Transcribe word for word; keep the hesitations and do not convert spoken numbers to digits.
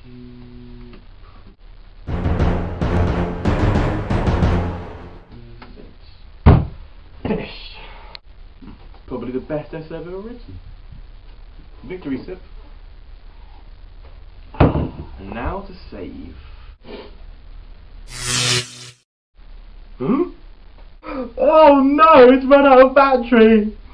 Finished. Probably the best essay I've ever written. Victory sip. And now to save. Huh? Oh no, it's run out of battery!